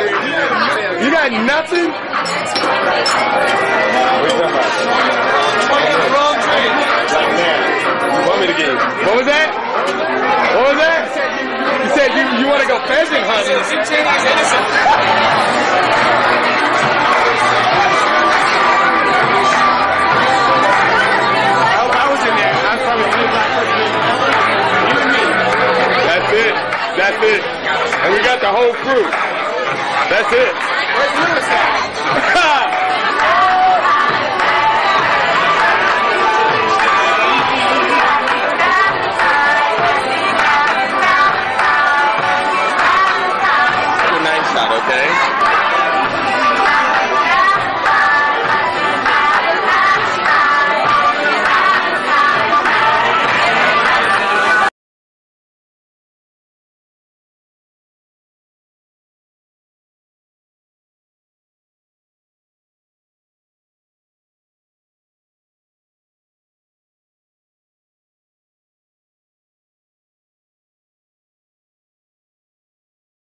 You got nothing? Want me to get? What was that? What was that? You said you want to go pheasant hunting. I was in there. I probably only black person. You and me. That's it. That's it. And we got the whole crew. That's it. Where's Lewis at? Okay.